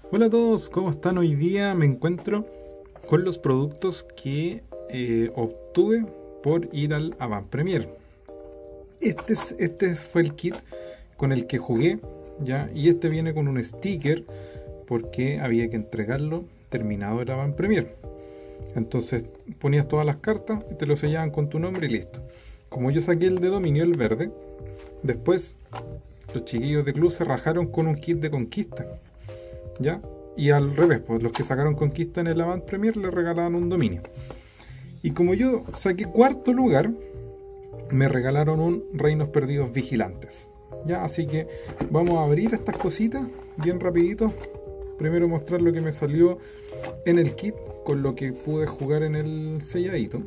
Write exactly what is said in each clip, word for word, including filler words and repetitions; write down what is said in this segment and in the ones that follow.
Hola a todos, ¿cómo están? Hoy día me encuentro con los productos que eh, obtuve por ir al Avant Premiere. Este, es, este fue el kit con el que jugué, ¿ya? Y este viene con un sticker porque había que entregarlo terminado el Avant Premiere. Entonces ponías todas las cartas y te lo sellaban con tu nombre y listo. Como yo saqué el de dominio, el verde, después los chiquillos de club se rajaron con un kit de conquista, ¿ya? Y al revés, pues los que sacaron conquista en el Avant Premiere le regalaban un dominio. Y como yo saqué cuarto lugar, me regalaron un Reinos Perdidos Vigilantes, ¿ya? Así que vamos a abrir estas cositas bien rapidito. Primero mostrar lo que me salió en el kit con lo que pude jugar en el selladito.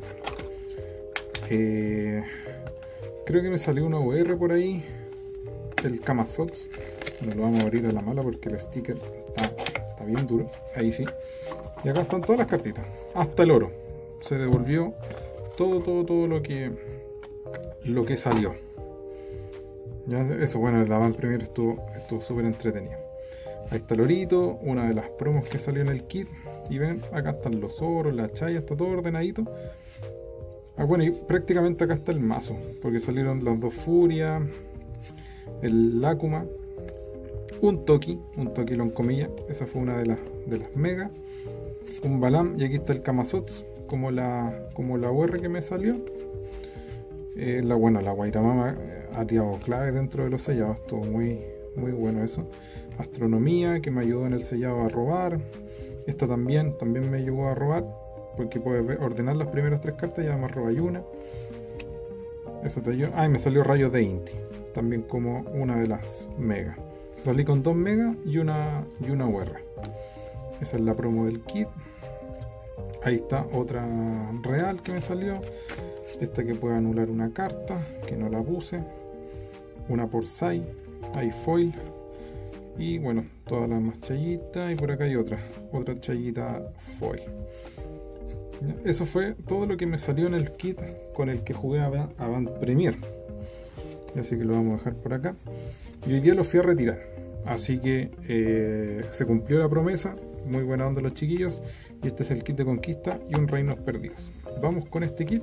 Eh, creo que me salió una O R por ahí, el Camasots. No lo vamos a abrir a la mala porque el sticker está, está bien duro. Ahí sí. Y acá están todas las cartitas, hasta el oro. Se devolvió todo, todo, todo lo que lo que salió. Ya, eso, bueno, el Avant Premiere estuvo estuvo súper entretenido. Ahí está el orito, una de las promos que salió en el kit. Y ven, acá están los oros, la chaya, está todo ordenadito. Ah, bueno, y prácticamente acá está el mazo, porque salieron las dos furias, el Lakuma, un Toki, un Toki en comillas, esa fue una de las, de las megas, un Balam, y aquí está el Camasots, como la, como la O R que me salió. Eh, la, bueno, la Guairamama ha tirado clave dentro de los sellados, estuvo muy, muy bueno eso. Astronomía, que me ayudó en el sellado a robar. Esta también, también me ayudó a robar, porque puedes ordenar las primeras tres cartas y además robáis una. Eso te ayuda. Ah, y me salió Rayos de Inti, también como una de las megas. Salí con dos megas y una, y una U R. Esa es la promo del kit. Ahí está otra real que me salió. Esta que puede anular una carta, que no la puse. Una por Sai. Hay foil. Y bueno, todas las más chayitas. Y por acá hay otra. Otra chayita foil. Eso fue todo lo que me salió en el kit con el que jugué a Avant Premiere. Así que lo vamos a dejar por acá. Y hoy día lo fui a retirar. Así que eh, se cumplió la promesa. Muy buena onda los chiquillos. Y este es el kit de conquista y un Reinos Perdidos. Vamos con este kit.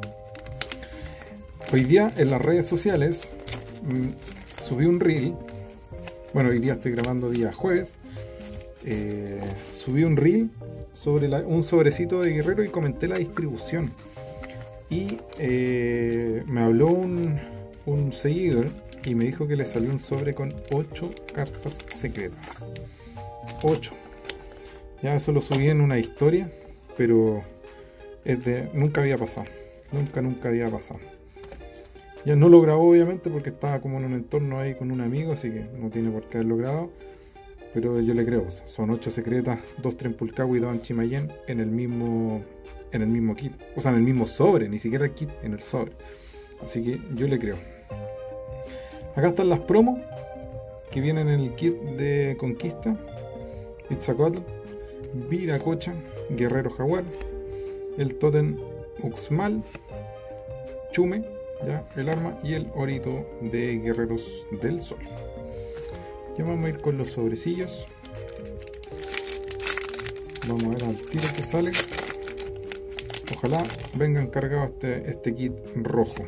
Hoy día en las redes sociales mmm, subí un reel. Bueno, hoy día estoy grabando día jueves. Eh, subí un reel sobre la, un sobrecito de guerrero y comenté la distribución. Y eh, me habló un, un seguidor y me dijo que le salió un sobre con ocho cartas secretas. ocho. Ya eso lo subí en una historia, pero es de, nunca había pasado. Nunca, nunca había pasado. Ya no lo grabó obviamente porque estaba como en un entorno ahí con un amigo, así que no tiene por qué haberlo grabado. Pero yo le creo, son ocho secretas, dos Trempulcawi y dos Anchimayen en el mismo en el mismo kit, o sea en el mismo sobre, ni siquiera el kit, en el sobre. Así que yo le creo. Acá están las promos que vienen en el kit de conquista. Itzcoatl, Viracocha, Guerrero Jaguar, el Totem Uxmal, Chume, ya, el arma y el orito de Guerreros del Sol. Ya vamos a ir con los sobrecillos. Vamos a ver al tiro que sale. Ojalá vengan cargados este, este kit rojo.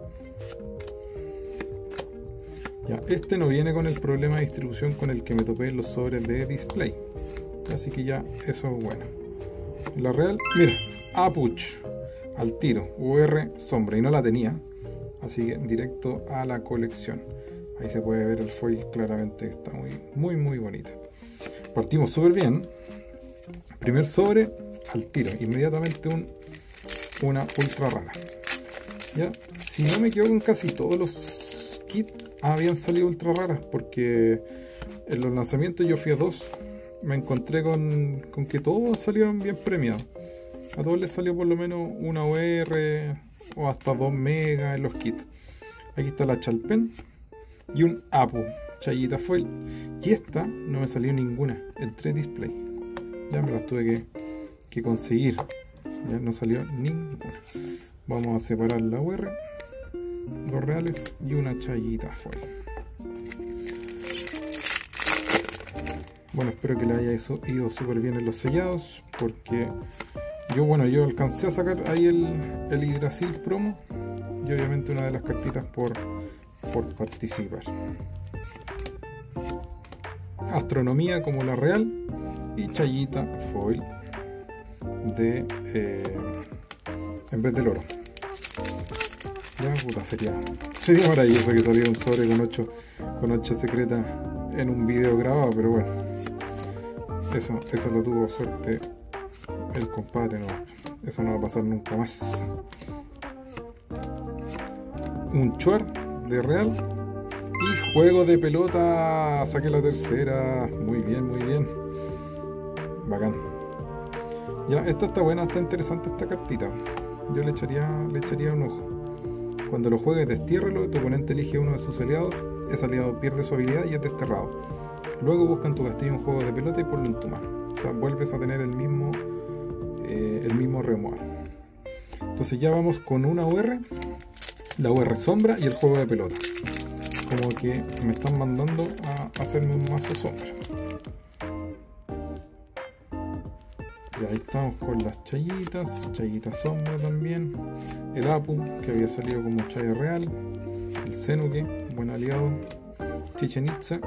Ya, este no viene con el problema de distribución con el que me topé en los sobres de display. Así que ya eso es bueno. La real, mira, Apuch al tiro, U R sombra, y no la tenía. Así que directo a la colección. Ahí se puede ver el foil claramente, está muy, muy, muy bonita. Partimos súper bien. Primer sobre, al tiro, inmediatamente un, una ultra rara. Ya, si no me equivoco, en casi todos los kits habían salido ultra raras, porque en los lanzamientos yo fui a dos. Me encontré con, con que todos salieron bien premiados. A todos les salió por lo menos una O R o hasta dos megas en los kits. Aquí está la Chalpen y un Apu, chayita foil. Y esta no me salió ninguna, entré display. Ya me las tuve que, que conseguir. Ya no salió ninguna. Vamos a separar la U R, dos reales y una chayita foil. Bueno, espero que le haya ido súper bien en los sellados, porque yo, bueno, yo alcancé a sacar ahí el, el Yggdrasil promo y obviamente una de las cartitas por, por participar. Astronomía como la real y Chayita foil de eh, en vez del oro. Ya, puta, sería, sería maravilloso que saliera un sobre con ocho con ocho secretas en un video grabado, pero bueno, eso, eso lo tuvo suerte el compadre, no, eso no va a pasar nunca más. Un Chuar de real y juego de pelota, saqué la tercera, muy bien, muy bien, bacán. Ya, esta está buena, está interesante esta cartita, yo le echaría, le echaría un ojo. Cuando lo juegues, destiérralo, tu oponente elige uno de sus aliados, ese aliado pierde su habilidad y es desterrado. Luego busca en tu castillo un juego de pelota y ponlo en tu mano. O sea, vuelves a tener el mismo eh, el mismo removal. Entonces ya vamos con una U R, la U R sombra y el juego de pelota. Como que me están mandando a hacerme un mazo sombra. Y ahí estamos con las chayitas, chayita sombra también, el Apu, que había salido como chaya real, el Zenuke, buen aliado, Chichen Itza,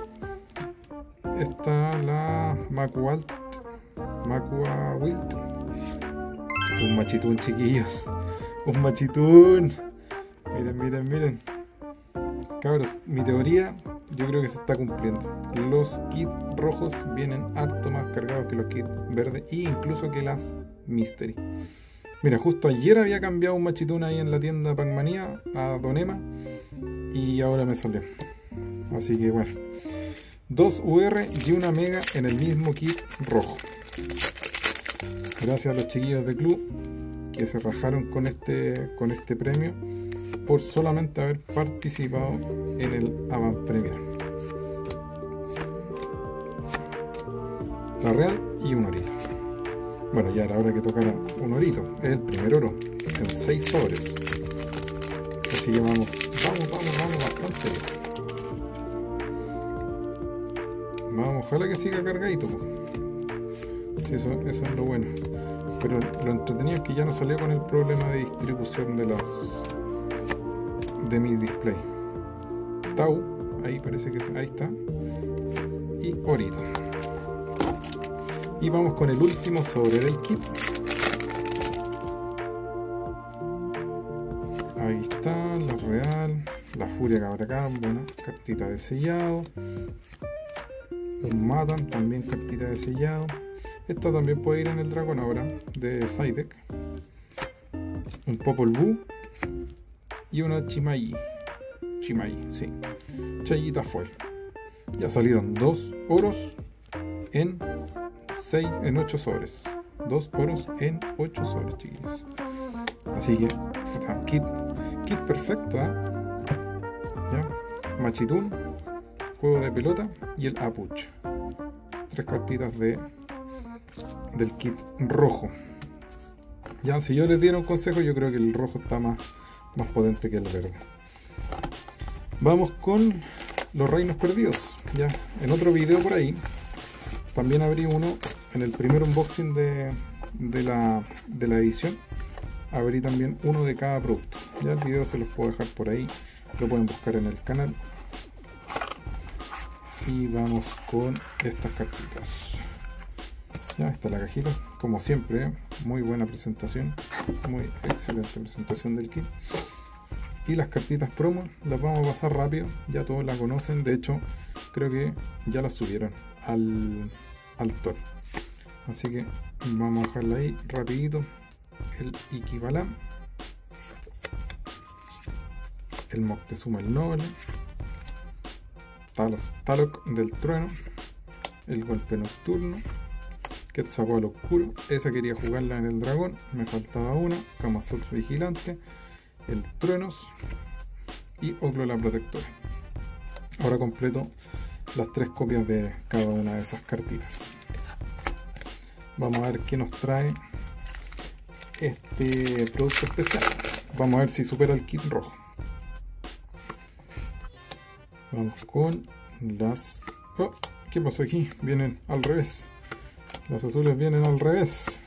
está la Makualt, Makua Wilt, un machitún, chiquillos, un machitún, miren, miren, miren, cabros, mi teoría yo creo que se está cumpliendo. Los kits rojos vienen harto más cargados que los kits verdes e incluso que las Mystery. Mira, justo ayer había cambiado un machitún ahí en la tienda Pac-Manía a Donema y ahora me salió. Así que bueno, dos U R y una mega en el mismo kit rojo. Gracias a los chiquillos de club que se rajaron con este, con este premio por solamente haber participado en el Avant Premier. La real y un orito. Bueno, ya era hora que tocara un orito. Es el primer oro en seis sobres. Así que vamos, vamos, vamos, vamos bastante bien. Vamos, ojalá que siga cargadito. Sí, eso, eso es lo bueno. Pero lo entretenido es que ya no salió con el problema de distribución de las de mi display. Tau, ahí parece que ahí está. Y orito. Y vamos con el último sobre del kit. Ahí está, la real, la furia cabracán, buena, cartita de sellado. Un Matan, también cartita de sellado. Esta también puede ir en el dragón ahora, de side deck. Un Popol Vuh. Y una Chimay. Chimay, sí. Chayita foil. Ya salieron dos oros en seis, en ocho sobres. Dos oros en ocho sobres, chiquillos. Así que, kit, kit perfecto, ¿eh? Ya. Machitún, juego de pelota y el Apuch. Tres cartitas de del kit rojo. Ya, si yo les diera un consejo, yo creo que el rojo está más más potente que el verde. Vamos con los reinos perdidos. Ya en otro video por ahí también abrí uno en el primer unboxing de, de, la, de la edición. Abrí también uno de cada producto. Ya el video se los puedo dejar por ahí, lo pueden buscar en el canal. Y vamos con estas cartitas. Ya está la cajita, como siempre, ¿eh? Muy buena presentación, muy excelente presentación del kit. Y las cartitas promo las vamos a pasar rápido, ya todos la conocen, de hecho creo que ya las subieron al, al Tor. Así que vamos a dejarla ahí rapidito. El Ikibalam, el Moctezuma el Noble, Talos, Talok del Trueno, el Golpe Nocturno, Quetzalcóatl Oscuro, esa quería jugarla en el dragón, me faltaba una, Kamazots Vigilante, el Truenos y Oclo la Protectora. Ahora completo las tres copias de cada una de esas cartitas. Vamos a ver qué nos trae este producto especial. Vamos a ver si supera el kit rojo. Vamos con las... Oh, ¿Qué pasó aquí? Vienen al revés. Las azules vienen al revés.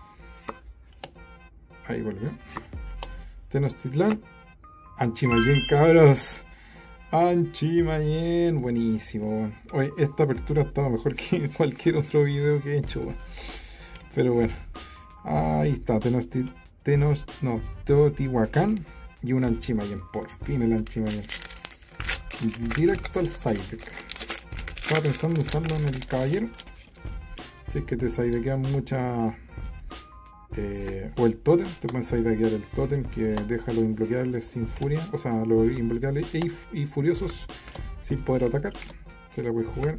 Ahí volvió. Tenochtitlan. Anchimayén, cabros. Anchimayén. Buenísimo. Oye, esta apertura estaba mejor que cualquier otro video que he hecho. Pero bueno. Ahí está. Tenochtitlan. Tenos, no, Teotihuacán y un Anchimayén. Por fin el Anchimayén. Directo al sidedeck. Estaba pensando usarlo en el caballero. Si es que te sidequean muchas. Eh, o el totem, te pueden sidequear el totem que deja los imbloqueables sin furia. O sea, los imbloqueables y, y furiosos sin poder atacar. Se la puedes jugar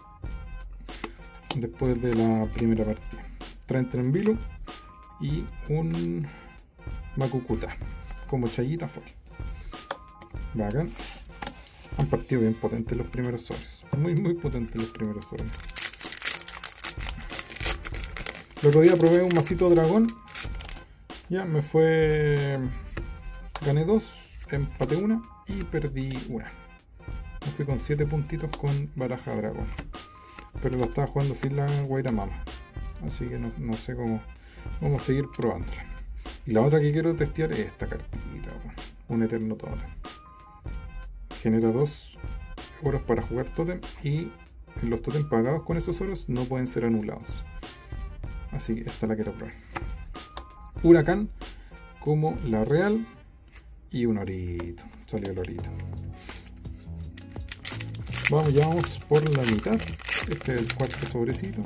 después de la primera partida. Traen Trembilu y un Makukuta como chayita fue. Bacán. Han partido bien potentes los primeros sobres. Muy muy potentes los primeros sobres. El otro día probé un masito dragón. Ya me fue. Gané dos, empaté una y perdí una. Me fui con siete puntitos con baraja dragón. Pero lo estaba jugando sin la Guaira Mama. Así que no, no sé cómo. Vamos a seguir probándola. Y la otra que quiero testear es esta cartita, un eterno totem. Genera dos oros para jugar totem y los totem pagados con esos oros no pueden ser anulados. Así que esta la quiero probar. Huracán como la real y un orito. Salió el orito. Vamos, ya vamos por la mitad. Este es el cuarto sobrecito.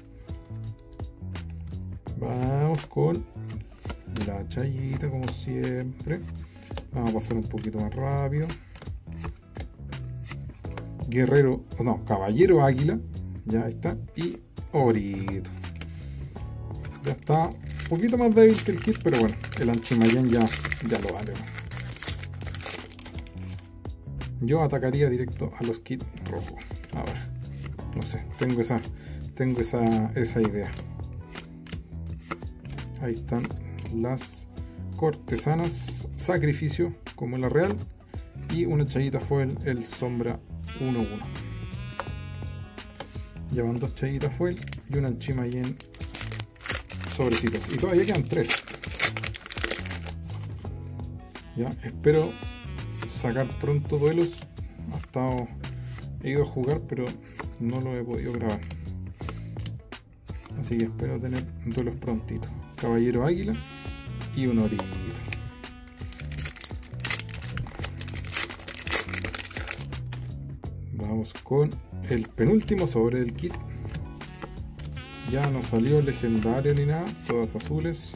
Vamos con la chayita como siempre. Vamos a pasar un poquito más rápido. Guerrero, no, caballero águila. Ya está. Y orito. Ya está un poquito más débil que el kit, pero bueno, el Anchimayén ya, ya lo vale. Yo atacaría directo a los kits rojos. Ahora, no sé, tengo esa, tengo esa, esa idea. Ahí están las cortesanas sacrificio como la real y una chayita foil el sombra uno uno. Llevan dos chayitas foil y un Anchimayén sobrecitos y todavía quedan tres. Ya espero sacar pronto duelos. Ha estado, he ido a jugar pero no lo he podido grabar, así que espero tener duelos prontito. Caballero águila y un orito. Vamos con el penúltimo sobre del kit. Ya no salió legendario ni nada, todas azules.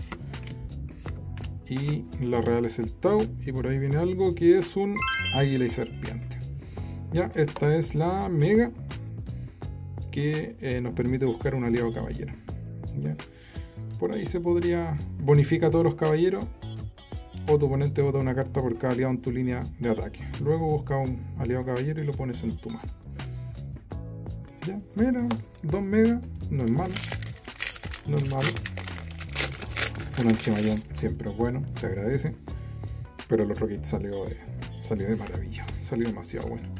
Y la real es el Tau. Y por ahí viene algo que es un águila y serpiente. Ya, esta es la mega que eh, nos permite buscar un aliado caballero. ¿Ya? Por ahí se podría bonifica a todos los caballeros. O tu oponente bota una carta por cada aliado en tu línea de ataque. Luego busca un aliado caballero y lo pones en tu mano. Ya, mira, dos megas, no es malo. No es malo. Un Anchimayén siempre es bueno, se agradece. Pero el otro kit salió de, salió de maravilla. Salió demasiado bueno.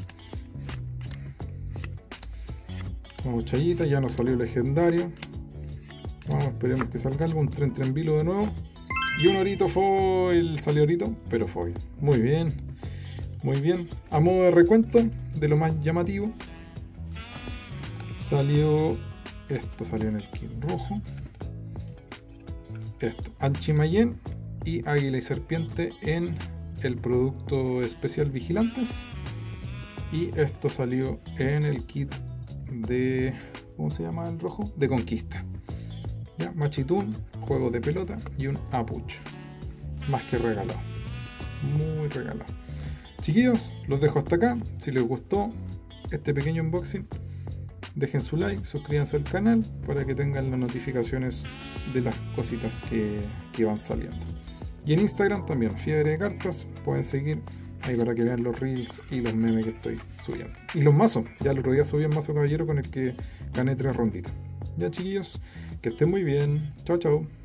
Vamos, chayita, ya nos salió legendario. Vamos, esperemos que salga algo. Un tren Trembilu de nuevo. Y un orito foil. Salió orito, pero foil. Muy bien. Muy bien. A modo de recuento de lo más llamativo. Salió. Esto salió en el kit rojo. Esto. Anchimayén y águila y serpiente en el producto especial Vigilantes. Y esto salió en el kit de. ¿Cómo se llama el rojo? De Conquista. Ya, Machitún, juego de pelota y un Apuch. Más que regalado. Muy regalado. Chiquillos, los dejo hasta acá. Si les gustó este pequeño unboxing, dejen su like, suscríbanse al canal para que tengan las notificaciones de las cositas que, que van saliendo. Y en Instagram también, Fiebre de Cartas, pueden seguir ahí para que vean los reels y los memes que estoy subiendo. Y los mazos, ya el otro día subí un mazo caballero con el que gané tres ronditas. Ya chiquillos, que estén muy bien. Chao, chao.